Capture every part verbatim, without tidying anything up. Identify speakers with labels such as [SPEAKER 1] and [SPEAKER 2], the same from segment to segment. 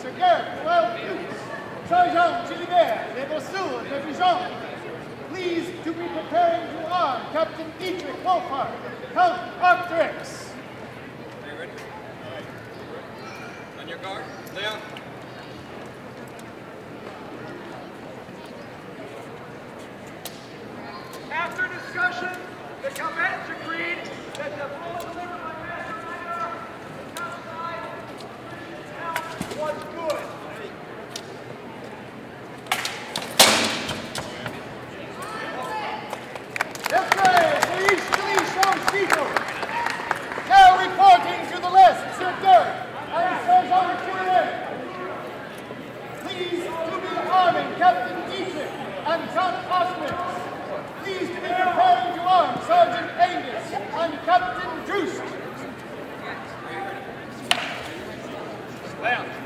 [SPEAKER 1] Sir Garrett Wells, Sergeant Gilibert, Les Bourseaux, de Dijon. Please to be preparing to arm Captain Dietrich Wolfhard, Count Arcturix.
[SPEAKER 2] Are you ready? All right. On your guard, Leon.
[SPEAKER 3] After discussion, the combatants agreed that the blow delivered by Master Ryder outside was good.
[SPEAKER 1] Now reporting to the list, Sir Garrett and Sergeant Gilibert. Please to be arming Captain Dietrich and Count Osmond. Please to be preparing to arm Sergeant Angus and Captain Droost.
[SPEAKER 2] Leon.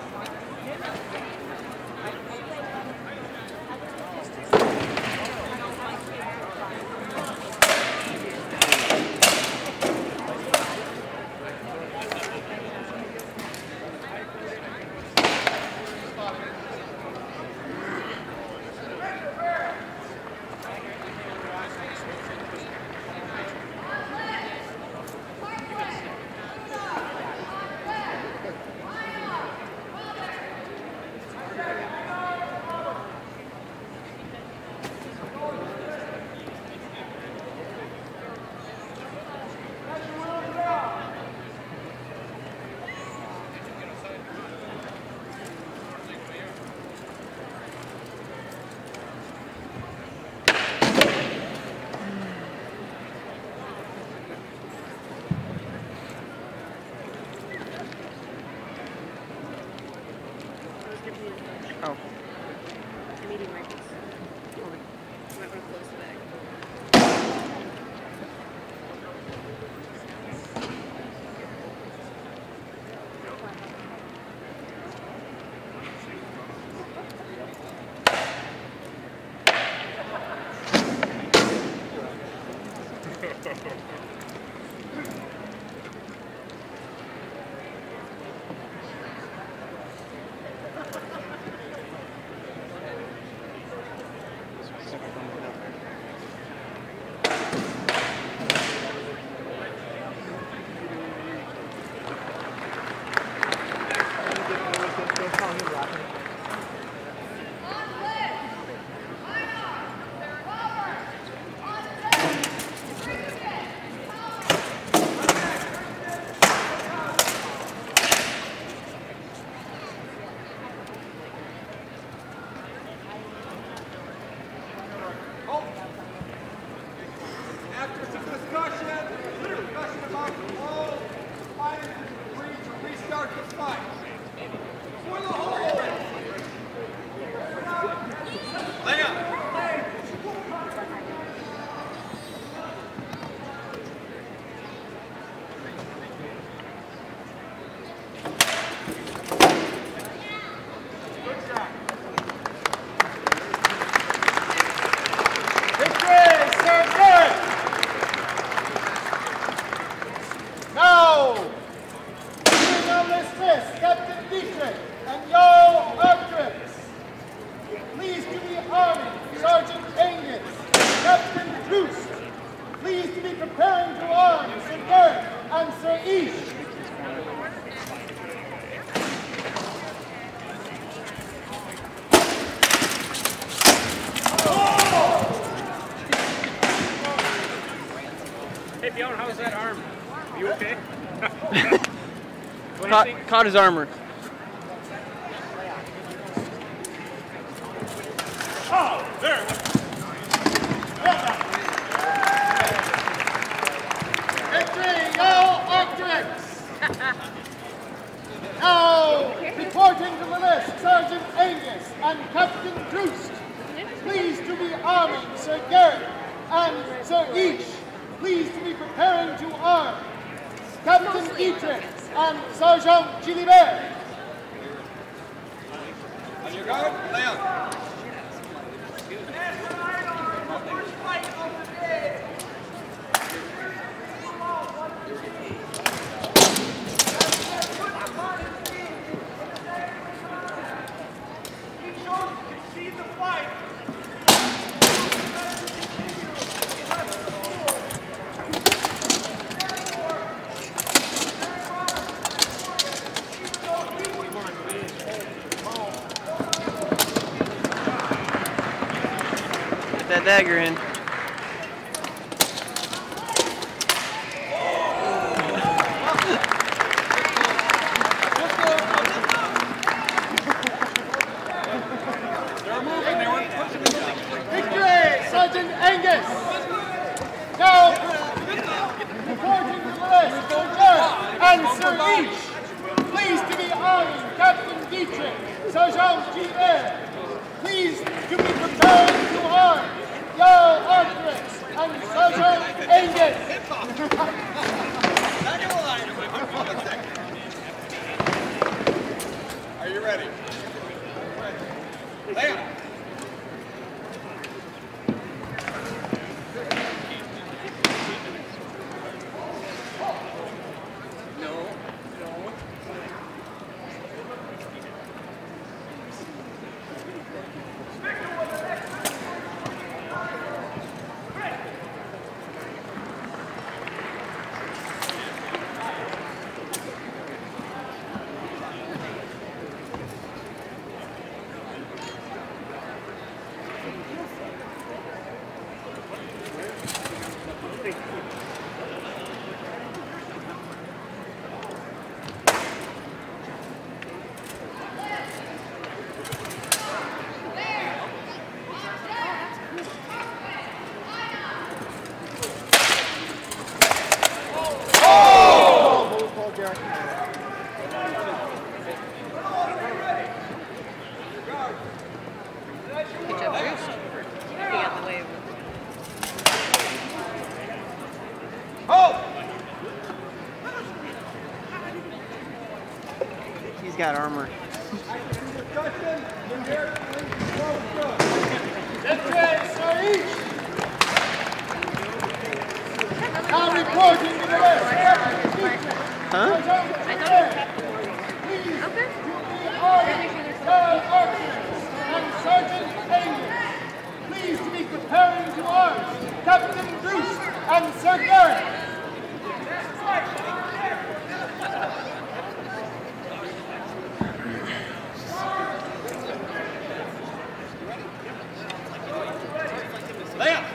[SPEAKER 4] Oh.
[SPEAKER 5] Medium rifles. You might want to close the bag.
[SPEAKER 3] After some discussion, discussion about the blow, the fighters agreed to restart the fight. For the whole!
[SPEAKER 2] Leon.
[SPEAKER 1] Now, being on this list, Captain Dietrich and Jarl Arcturix. Please to be arming Sergeant Angus, Captain Droost. Please to be preparing to arm Sir Garrett and Sir Ish.
[SPEAKER 6] Hey Bjorn, how's that arm? Are you okay? What do you
[SPEAKER 4] Caught,
[SPEAKER 6] think?
[SPEAKER 4] caught his armor.
[SPEAKER 6] Oh, there.
[SPEAKER 1] Victory, Jarl Arcturix. Now, reporting to the list, Sergeant Angus and Captain Droost. Please to be arming Sir Garrett and Sir Ish. Please to be preparing to arm Captain Dietrich and Sergeant Gilibert.
[SPEAKER 2] On your guard, Leon.
[SPEAKER 3] First fight of the day. Put the body
[SPEAKER 4] that dagger in.
[SPEAKER 1] Victory, Sergeant Angus! Now, reporting to the list, Sir John and Sir Leach. Pleased to be arming Captain Dietrich, Sergeant G. Air. Please to be prepared to arm Jarl Arthrex and Sergeant Angus.
[SPEAKER 3] Are you ready? Lay up.
[SPEAKER 5] Good job, Bruce. Keeping out the way.
[SPEAKER 3] Hold!
[SPEAKER 4] He's got armor.
[SPEAKER 3] Discussion, in here, please, slow
[SPEAKER 1] Victory, Sir Leach! Now reporting to the list, Captain Dietrich.
[SPEAKER 4] Huh?
[SPEAKER 1] Sergeant
[SPEAKER 5] I
[SPEAKER 1] G.
[SPEAKER 5] thought it was
[SPEAKER 1] Air.
[SPEAKER 5] Captain Morgan.
[SPEAKER 1] Please
[SPEAKER 5] Okay.
[SPEAKER 1] to be arming Jarl Arthrex and Sergeant Angus. Please to be preparing to arm Captain Bruce and Sir Garrett.
[SPEAKER 3] Lay up.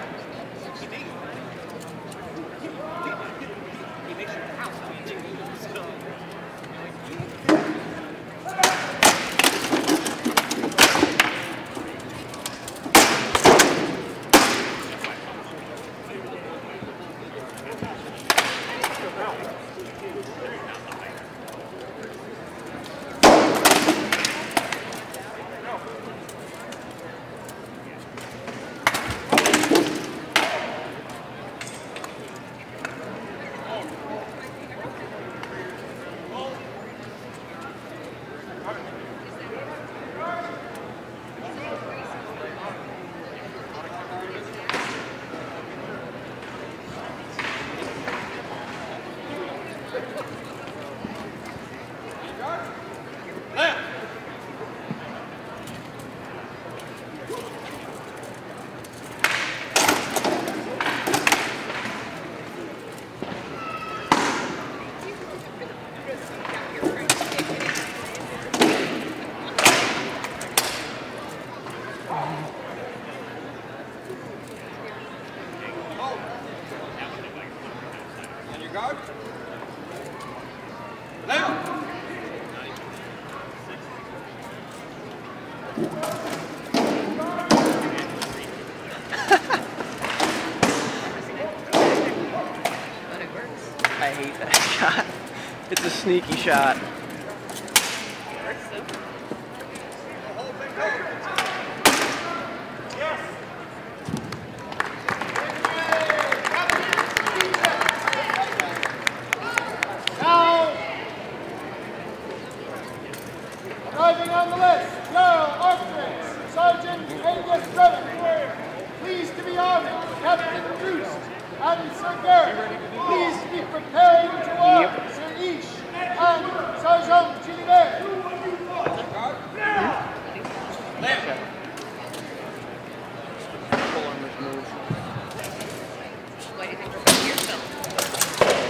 [SPEAKER 3] On your guard. Lay up.
[SPEAKER 5] But it works.
[SPEAKER 4] I hate that shot. It's a sneaky shot.
[SPEAKER 5] It works though.
[SPEAKER 1] Now, arriving on the list, Jarl Arthrex, Sergeant Angus Brevin. Pleased to be arming Captain Bruce and Sir Garrett. Please be preparing to arm Sir Ish and Sergeant Gilbert.
[SPEAKER 3] Lay up.
[SPEAKER 4] Full armor's move.
[SPEAKER 5] Why do you think we're back here still?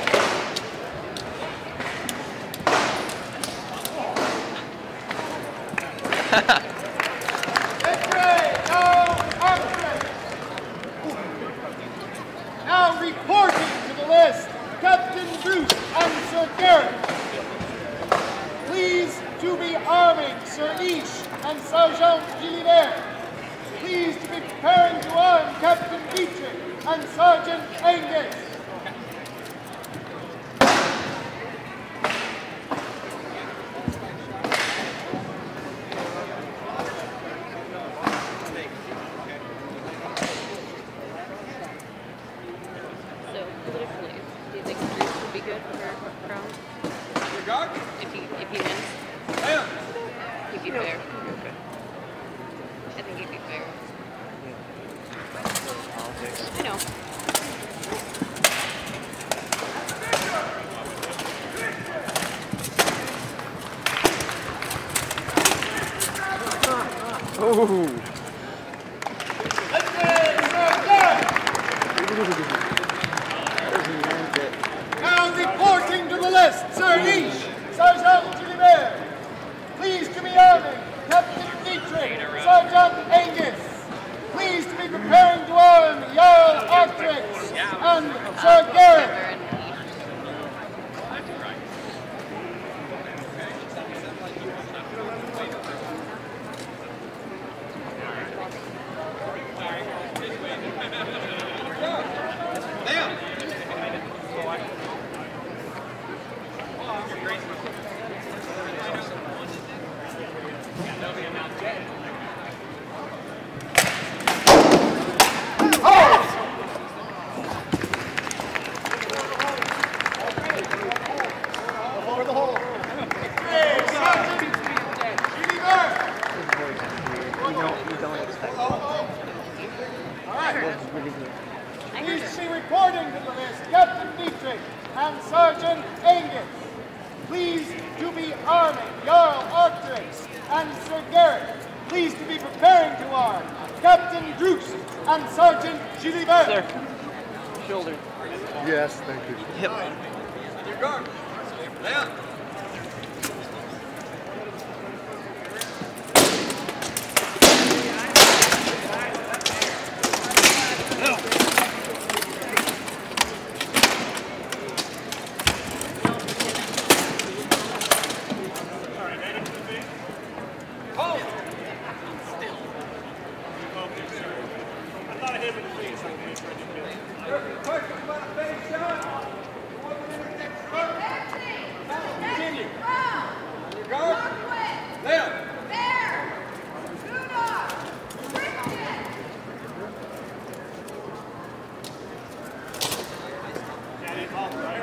[SPEAKER 1] Victory, Jarl Arthrex. Sir Garrett. Please to be arming Sir Ish and Sergeant Gilliver. Please to be preparing to arm Captain Dietrich and Sergeant Angus.
[SPEAKER 5] So, politically, do you think Bruce would be good for Crown?
[SPEAKER 3] Your guard.
[SPEAKER 5] If he, if he wins?
[SPEAKER 3] Down.
[SPEAKER 5] He'd be fair. I think he'd be fair.
[SPEAKER 4] Politics.
[SPEAKER 5] I know.
[SPEAKER 4] Oh.
[SPEAKER 1] Now reporting to the list, Sir Ish, Sergeant Gilliver. Please to be arming Captain Dietrich, Sergeant Angus. Please to be preparing to arm Jarl Artrix and Sir Garrett. Over the hole. Hey, Sergeant Gilliver.
[SPEAKER 4] You don't, you don't expect
[SPEAKER 1] All right.
[SPEAKER 4] That's really good.
[SPEAKER 1] Please be reporting to the list, Captain Dietrich and Sergeant Angus. Please to be arming Jarl Artrix and Sir Garrett. Please to be preparing to arm Captain Droost and Sergeant Gilliver.
[SPEAKER 4] Sir. Shoulder.
[SPEAKER 7] Yes, thank you.
[SPEAKER 4] Hip.
[SPEAKER 3] Your guard. Down.
[SPEAKER 6] I thought I hit him in the face. I was trying to kill him.
[SPEAKER 3] Questions about a fake shot? One minute next round. Continue. Your guard. Down.
[SPEAKER 6] Yeah, they called right.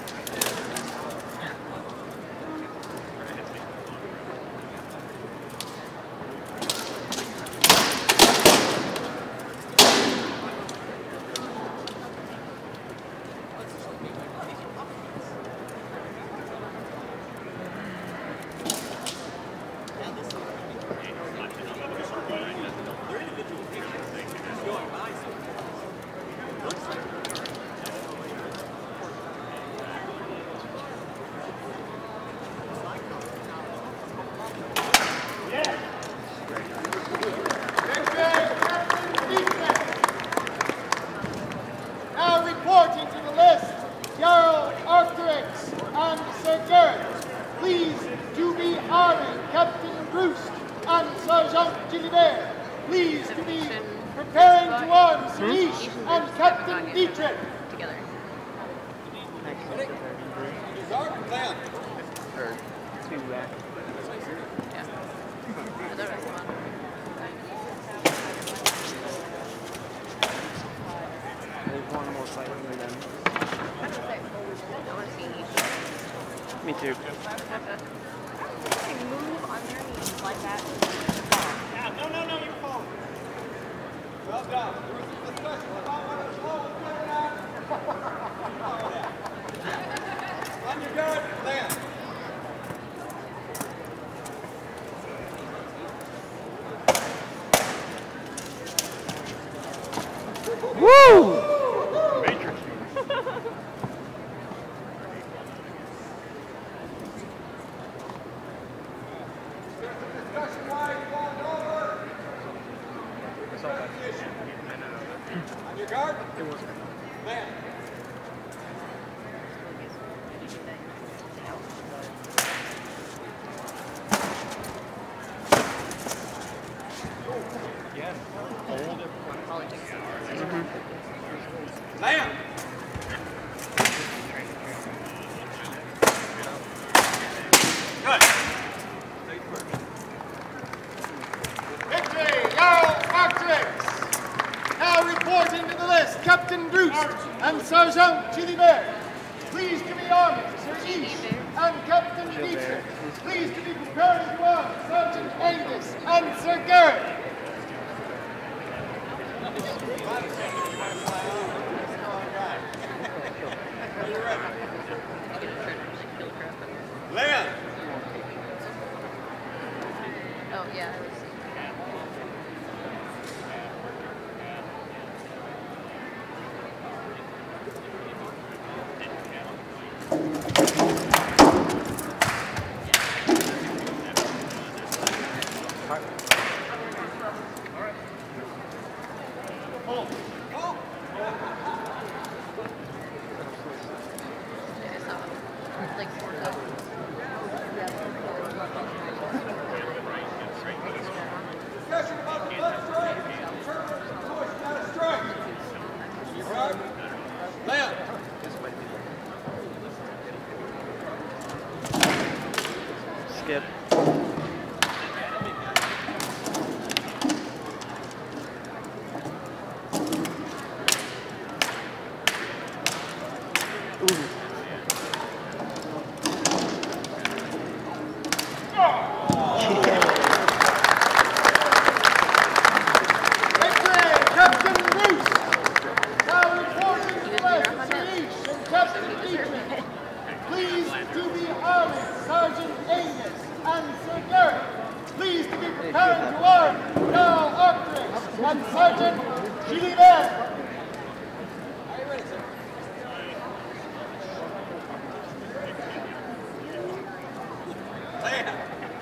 [SPEAKER 1] Now reporting to the list, Jarl Arcturix and Sir Garrett. Please to be arming Captain Droost and Sergeant Gilliver. Please to be preparing to arm Sir Ish and Captain Dietrich.
[SPEAKER 5] Together.
[SPEAKER 3] Your guard. Down.
[SPEAKER 4] Or two back.
[SPEAKER 5] Yeah. I thought it was fun.
[SPEAKER 4] There's one more fight than them.
[SPEAKER 5] I want to see each.
[SPEAKER 4] Me too.
[SPEAKER 5] They move on their knees like that.
[SPEAKER 6] Yeah, no, no, no, you're falling.
[SPEAKER 3] Well done. There was a discussion about what a slow was going on. On your guard. Down.
[SPEAKER 4] Woo!
[SPEAKER 6] Matrix.
[SPEAKER 3] Discussion wise, long over. On your guard.
[SPEAKER 4] It wasn't.
[SPEAKER 3] Down.
[SPEAKER 1] Captain Droost and Sergeant Gilibert. Please to be armed, Sir Ish and Captain Dietrich. Please to be preparing to arm Sergeant Angus and Sir Garrett.
[SPEAKER 3] Leon!
[SPEAKER 5] Oh, yeah, I was.
[SPEAKER 3] Discussion about the left strike. Interpret the push, not a strike. Leon!
[SPEAKER 4] Skip.
[SPEAKER 1] Please to be arming Sergeant Angus and Sir Garrett. Please to be preparing to arm Jarl Arcturix and Sergeant Gilibert.
[SPEAKER 3] Are you ready, sir? Leon!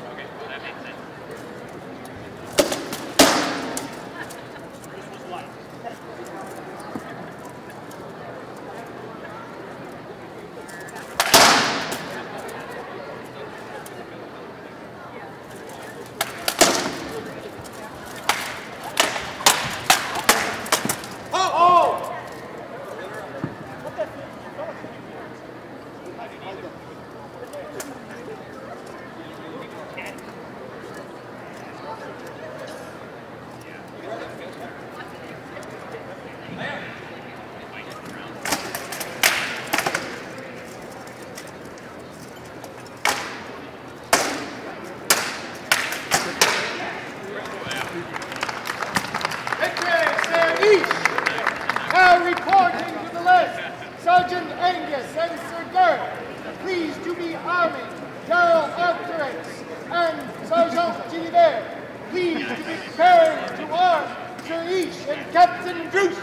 [SPEAKER 1] Now reporting to the left, Sergeant Angus and Sir Garrett. Please to be arming Jarl Arcturix and Sergeant Gilibert. Please to be preparing to arm Sir Ish and Captain Droost.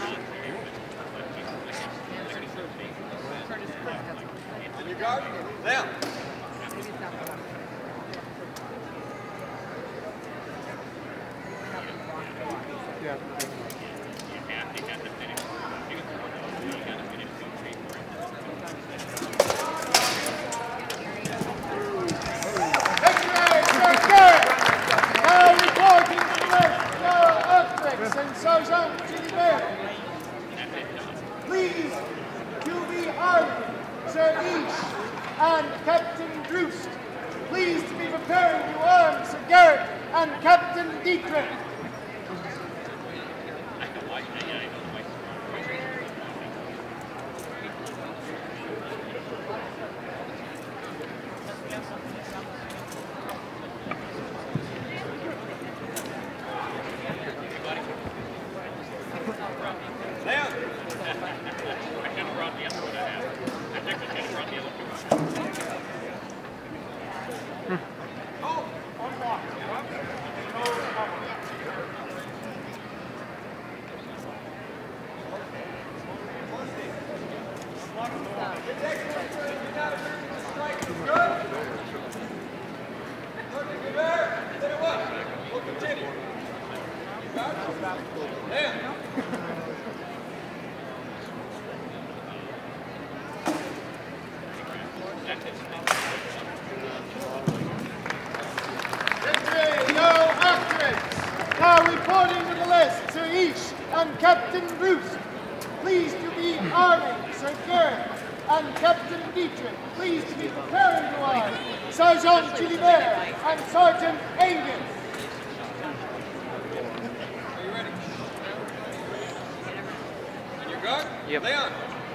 [SPEAKER 3] On your guard. Leon!
[SPEAKER 4] Yeah.
[SPEAKER 1] And Sergeant Gilibert. Please to be armed, Sir Ish and Captain Droost. Please to be preparing to arm Sir Garrett and Captain Dietrich. Now reporting to the left, Sir Ish and Captain Droost. Please to be arming Sir Garrett and Captain Dietrich. Please to be preparing to arm Sergeant Gilibert and Sergeant Angus.
[SPEAKER 3] Are you ready? On your guard.
[SPEAKER 4] Yep.
[SPEAKER 2] Leon.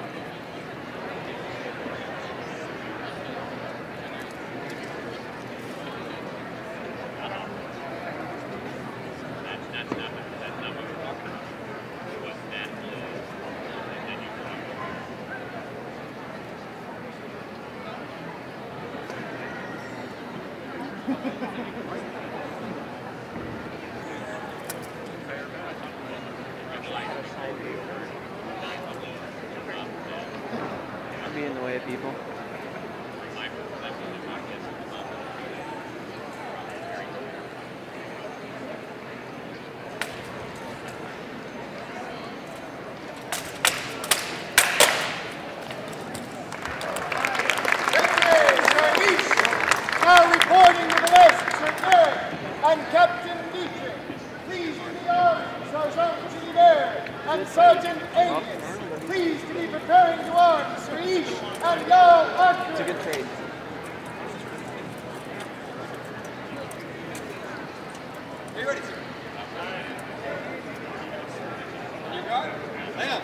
[SPEAKER 4] I'll be in the way of people.
[SPEAKER 1] Now reporting to the west, Sir Derek and Captain Dietrich. Please to be armed, Sergeant Gilbert and Sergeant Angus. Please to be preparing to arm Sir Ish and Jarl Arthur.
[SPEAKER 4] It's a good trade.
[SPEAKER 2] Are you ready, sir? On your guard. Leon.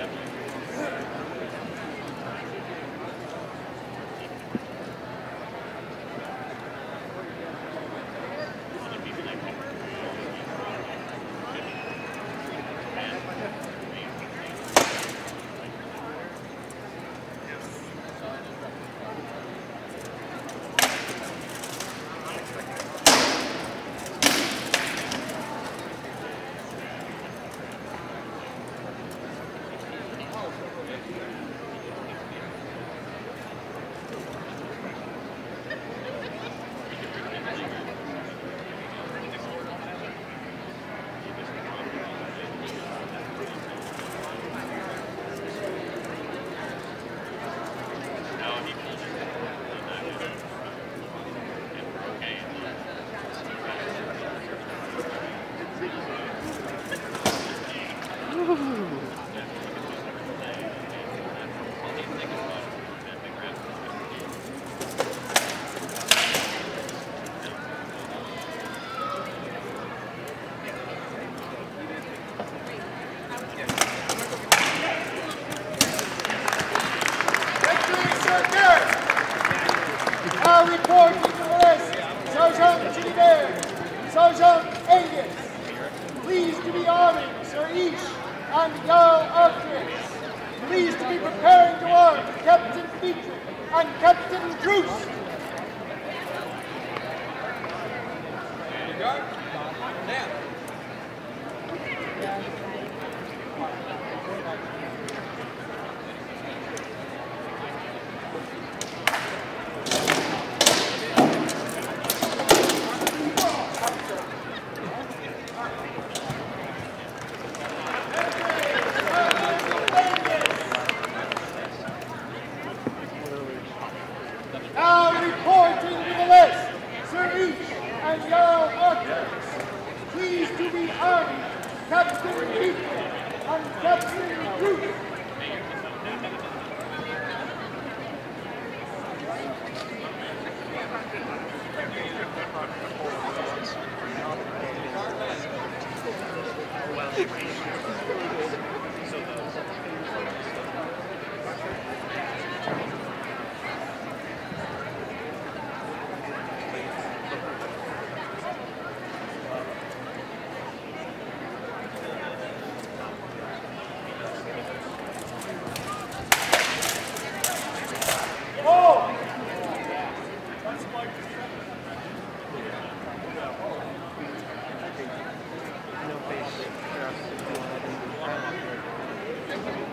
[SPEAKER 1] Now reporting to the west, Sergeant Gilbert, Sergeant Angus. Please to be arming Sir Ish and Jarl Arthur. Please to be preparing to arm Captain Dietrich and Captain Druce.
[SPEAKER 2] On your guard. Leon.
[SPEAKER 1] Now reporting to the west, Sir Ish and Jarl Arthur. Please to be arming Captain Dietrich and Captain Druce.
[SPEAKER 4] No face for us to go ahead and do.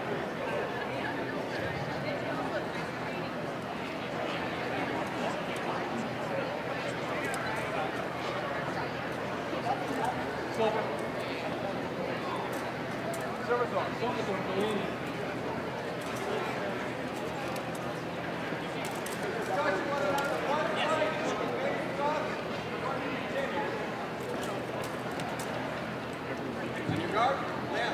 [SPEAKER 2] On your guard. Leon.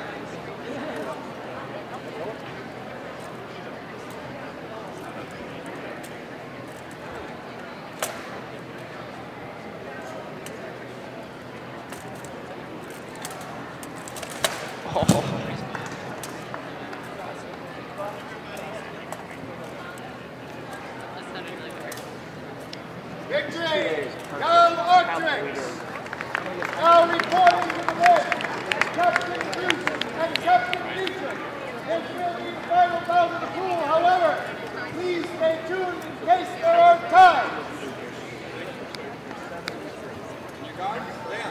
[SPEAKER 4] Oh.
[SPEAKER 1] Now reporting to the bench, Captain Bruce and Captain Dietrich. This will be the final bout of the pool, however, please stay tuned in case there are ties.
[SPEAKER 2] On your guard, stand.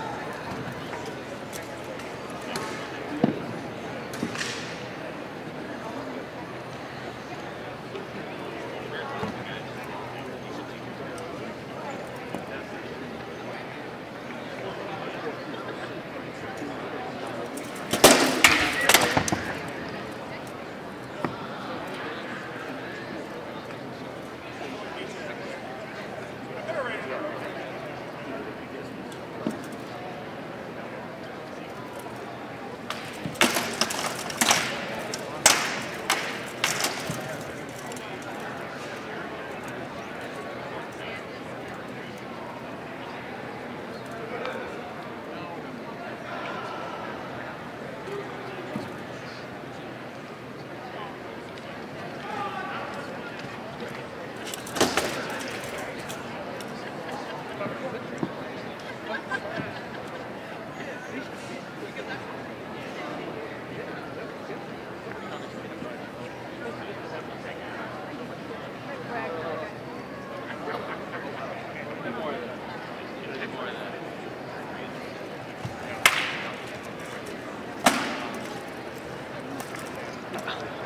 [SPEAKER 4] Wow.